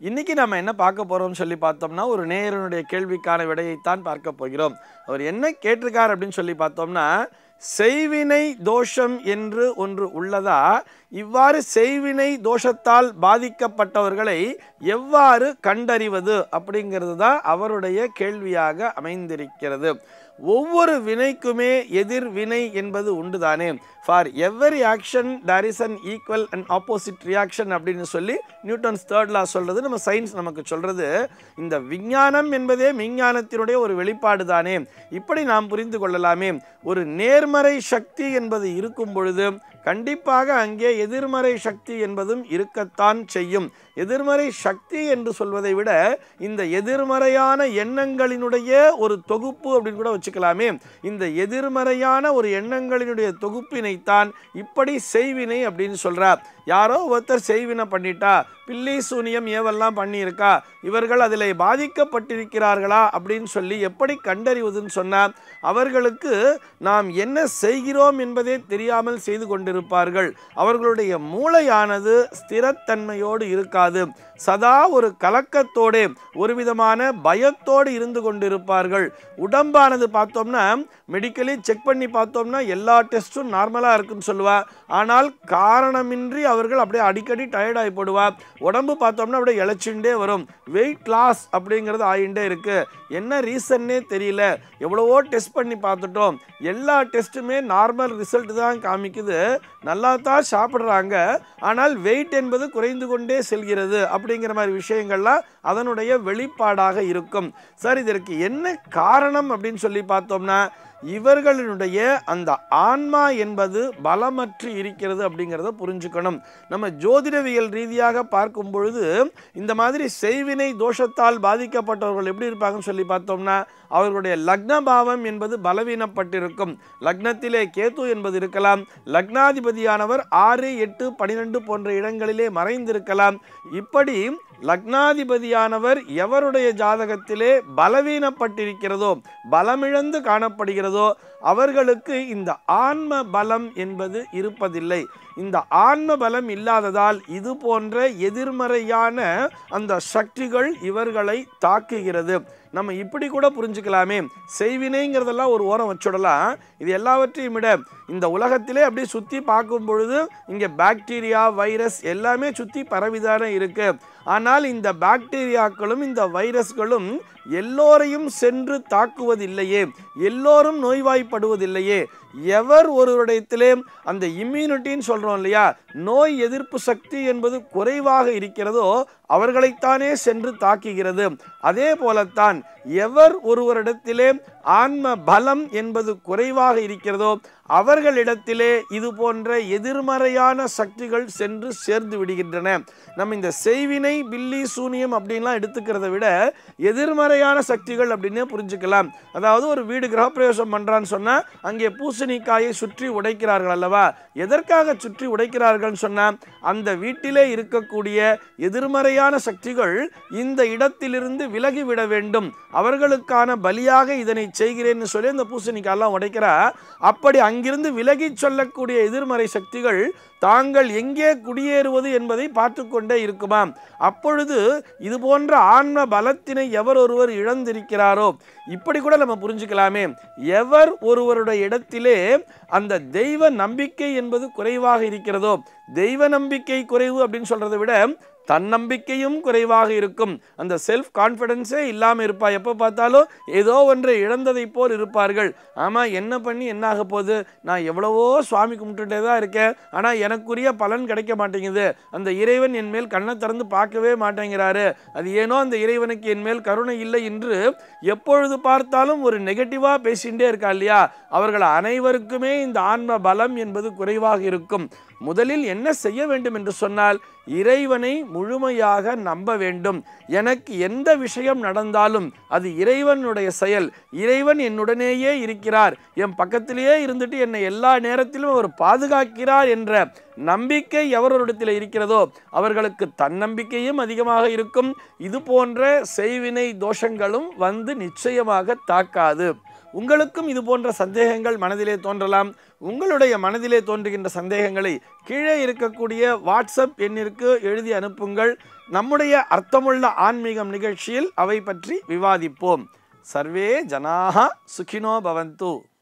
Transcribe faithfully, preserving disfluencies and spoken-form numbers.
இன்னைக்கு நம்ம என்ன பார்க்க போறோம்னு சொல்லி பார்த்தோம்னா ஒரு நேயருடைய கேள்விக்கான விடையைத்தான் பார்க்க போகிறோம். அவர் என்ன கேட்டிருக்கார் அப்படின்னு சொல்லி பார்த்தோம்னா, செய்வினை தோஷம் என்று ஒன்று உள்ளதா, இவ்வாறு செய்வினை தோஷத்தால் பாதிக்கப்பட்டவர்களை எவ்வாறு கண்டறிவது அப்படிங்கிறது தான் அவருடைய கேள்வியாக அமைந்திருக்கிறது. ஒவ்வொரு வினைக்குமே எதிர்வினை என்பது உண்டுதானே. For every action there is an equal and opposite reaction அப்படின்னு சொல்லி நியூட்டன்ஸ் தேர்ட் லா சொல்றது, நம்ம சயின்ஸ் நமக்கு சொல்றது. இந்த விஞ்ஞானம் என்பதே விஞ்ஞானத்தினுடைய ஒரு வெளிப்பாடு தானே. இப்படி நாம் புரிந்து கொள்ளலாமே. ஒரு நேர்மறை சக்தி என்பது இருக்கும் பொழுது கண்டிப்பாக அங்கே எதிர்மறை சக்தி என்பதும் இருக்கத்தான் செய்யும். எதிர்மறை சக்தி என்று சொல்வதை விட இந்த எதிர்மறையான எண்ணங்களினுடைய ஒரு தொகுப்பு அப்படின்னு கூட வச்சுக்கலாமே. இந்த எதிர்மறையான ஒரு எண்ணங்களினுடைய தொகுப்பினைத்தான் இப்படி செய்வினை அப்படின்னு சொல்றார். யாரோ ஒருத்தர் செய்வினை பண்ணிட்டா, பில்லி சூனியம் ஏவெல்லாம் பண்ணியிருக்கா, இவர்கள் அதில் பாதிக்கப்பட்டிருக்கிறார்களா அப்படின்னு சொல்லி எப்படி கண்டறிவதுன்னு சொன்னால், அவர்களுக்கு நாம் என்ன செய்கிறோம் என்பதே தெரியாமல் செய்து கொண்டிருப்பார்கள். அவர்களுடைய மூளையானது ஸ்திரத்தன்மையோடு இருக்காது. சதா ஒரு கலக்கத்தோடு ஒரு விதமான பயத்தோடு இருந்து கொண்டிருப்பார்கள். உடம்பானது பார்த்தோம்னா மெடிக்கலி செக் பண்ணி பார்த்தோம்னா எல்லா டெஸ்ட்டும் நார்மலாக இருக்குன்னு சொல்லுவா. ஆனால் காரணமின்றி அவர்கள் அப்படியே அடிக்கடி டயர்டாகி போடுவார். உடம்பு பார்த்தோம்னா அப்படியே இழைச்சுட்டே வரும். வெயிட் லாஸ் அப்படிங்கிறது ஆகிண்டே இருக்கு. என்ன ரீசன்னே தெரியல. எவ்வளவோ டெஸ்ட் பண்ணி பார்த்துட்டோம், எல்லா டெஸ்ட்டுமே நார்மல் ரிசல்ட் தான் காமிக்குது. நல்லா தான் சாப்பிட்றாங்க, ஆனால் வெயிட் என்பது குறைந்து கொண்டே செல்கிறது அப்படிங்கிற மாதிரி விஷயங்கள்லாம் அதனுடைய வெளிப்பாடாக இருக்கும். சார், இதற்கு என்ன காரணம் அப்படின்னு சொல்லி பார்த்தோம்னா, இவர்களுடைய அந்த ஆன்மா என்பது பலமற்று இருக்கிறது அப்படிங்கிறத புரிஞ்சுக்கணும். நம்ம ஜோதிடவியல் ரீதியாக பார்க்கும் பொழுது இந்த மாதிரி செய்வினை தோஷத்தால் பாதிக்கப்பட்டவர்கள் எப்படி இருப்பாங்கன்னு சொல்லி பார்த்தோம்னா, அவர்களுடைய லக்ன பாவம் என்பது பலவீனப்பட்டிருக்கும். லக்னத்திலே கேது என்பது இருக்கலாம். லக்னாதிபதியானவர் ஆறு எட்டு பனிரெண்டு போன்ற இடங்களிலே மறைந்திருக்கலாம். இப்படி லக்னாதிபதியானவர் எவருடைய ஜாதகத்திலே பலவீனப்பட்டிருக்கிறதோ, பலமிழந்து காணப்படுகிறதோ, அவர்களுக்கு இந்த ஆன்ம பலம் என்பது இருப்பதில்லை. இந்த ஆன்ம பலம் இல்லாததால் இது போன்ற எதிர்மறையான அந்த சக்திகள் இவர்களை தாக்குகிறது. நம்ம இப்படி கூட புரிஞ்சுக்கலாமே. செய்வினைங்கிறதெல்லாம் ஒரு ஓரம் வச்சுடலாம். இது எல்லாவற்றையும் விட இந்த உலகத்திலே அப்படி சுற்றி பார்க்கும் பொழுது இங்கே பாக்டீரியா, வைரஸ் எல்லாமே சுற்றி பரவிதானே இருக்கு. ஆனால் இந்த பாக்டீரியாக்களும் இந்த வைரஸ்களும் எல்லோரையும் சென்று தாக்குவதில்லையே, எல்லோரும் நோய்வாய்ப்படுவதில்லையே. எவர் ஒருவரிடத்திலே அந்த இம்யூனிட்டின்னு சொல்றோம் இல்லையா, நோய் எதிர்ப்பு சக்தி என்பது குறைவாக இருக்கிறதோ அவர்களைத்தானே சென்று தாக்குகிறது. அதே போலத்தான் எவர் ஒருவரிடத்திலே ஆன்ம பலம் என்பது குறைவாக இருக்கிறதோ அவர்களிடத்திலே இது போன்ற எதிர்மறையான சக்திகள் சென்று சேர்ந்து விடுகின்றன. நம்ம இந்த செய்வினை, பில்லி சூனியம் அப்படின்லாம் எடுத்துக்கிறத விட எதிர்மறையான சக்திகள் அப்படின்னே புரிஞ்சுக்கலாம். அதாவது ஒரு வீடு கிரகப்பிரவேசம் பண்றான்னு சொன்னா அங்கே பூசணிக்காயை சுற்றி உடைக்கிறார்கள் அல்லவா. எதற்காக சுற்றி உடைக்கிறார்கள் சொன்னா, அந்த வீட்டிலே இருக்கக்கூடிய எதிர்மறையான சக்திகள் இந்த இடத்திலிருந்து விலகிவிட வேண்டும், அவர்களுக்கான பலியாக இதனை செய்கிறேன்னு சொல்லி அந்த பூசணிக்காயெல்லாம் உடைக்கிறா. அப்படி அங்கிருந்து விலகி சொல்லக்கூடிய எதிர்மறை சக்திகள் தாங்கள் எங்கே குடியேறுவது என்பதை பார்த்து கொண்டே இருக்குமாம். அப்பொழுது இது போன்ற ஆன்ம பலத்தினை எவர் ஒருவர் இழந்திருக்கிறாரோ, இப்படி கூட நம்ம புரிஞ்சுக்கலாமே. எவர் ஒருவருடைய இடத்திலே அந்த தெய்வ நம்பிக்கை என்பது குறைவாக இருக்கிறதோ, தெய்வ நம்பிக்கை குறைவு அப்படின்னு சொல்றதை விட தன்னம்பிக்கையும் குறைவாக இருக்கும். அந்த செல்ஃப் கான்ஃபிடன்ஸே இல்லாமல் இருப்பா. எப்போ பார்த்தாலும் ஏதோ ஒன்றை இழந்ததை போல் இருப்பார்கள். ஆமாம், என்ன பண்ணி என்ன ஆக போகுது, நான் எவ்வளவோ சுவாமி கும்பிட்டுட்டே தான் இருக்கேன், ஆனால் எனக்குரிய பலன் கிடைக்க மாட்டேங்குது, அந்த இறைவன் என் மேல் கண்ணை திறந்து பார்க்கவே மாட்டேங்கிறாரு, அது ஏனோ அந்த இறைவனுக்கு என் மேல் கருணை இல்லை என்று எப்பொழுது பார்த்தாலும் ஒரு நெகட்டிவாக பேசிகிட்டே இருக்கா இல்லையா. அவர்கள் அனைவருக்குமே இந்த ஆன்ம பலம் என்பது குறைவாக இருக்கும். முதலில் என்ன செய்ய வேண்டும் என்று சொன்னால், இறைவனை முழுமையாக நம்ப வேண்டும். எனக்கு எந்த விஷயம் நடந்தாலும் அது இறைவனுடைய செயல், இறைவன் என்னுடனேயே இருக்கிறார், என் பக்கத்திலேயே இருந்துட்டு என்னை எல்லா நேரத்திலும் அவர் பாதுகாக்கிறார் என்ற நம்பிக்கை எவரிடத்தில் இருக்கிறதோ அவர்களுக்கு தன்னம்பிக்கையும் அதிகமாக இருக்கும். இது போன்ற செய்வினை தோஷங்களும் வந்து நிச்சயமாக தாக்காது. உங்களுக்கும் இது போன்ற சந்தேகங்கள் மனதிலே தோன்றலாம். உங்களுடைய மனதிலே தோன்றுகின்ற சந்தேகங்களை கீழே இருக்கக்கூடிய வாட்ஸ்அப் எண்ணிற்கு எழுதி அனுப்புங்கள். நம்முடைய அர்த்தமுள்ள ஆன்மீகம் நிகழ்ச்சியில் அவை பற்றி விவாதிப்போம். சர்வே ஜனாஹ சுகினோ பவந்து.